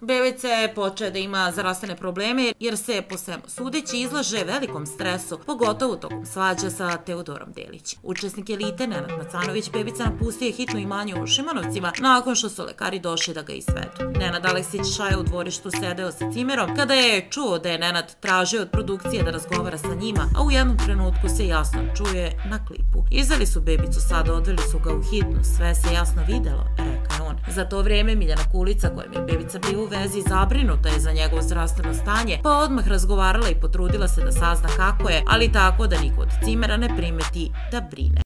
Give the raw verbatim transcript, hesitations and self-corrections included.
Bebica počeo da ima zdravstvene probleme jer se, po svemu sudeći, izlaže velikom stresu, pogotovo tokom svađa sa Teodorom Delić. Učesnik elite Nenad Macanović Bebica napustio je hitno imanje u Šimanovcima nakon što su lekari došli da ga izvedu. Nenad Aleksić Šaja u dvorištu sedeo sa Cimerom kada je čuo da je Nenad tražio od produkcije da razgovara sa njima, a u jednom trenutku se jasno čuje na klipu. Izveli su Bebicu sada, odveli su ga u hitnu, sve se jasno videlo, rekao je on. Za to vreme Miljana Kulica, kojem je Bebica bio u vezi, zabrinuta je za njegovo zdravstveno stanje, pa odmah razgovarala i potrudila se da sazna kako je, ali tako da niko od Cimera ne primeti da brine.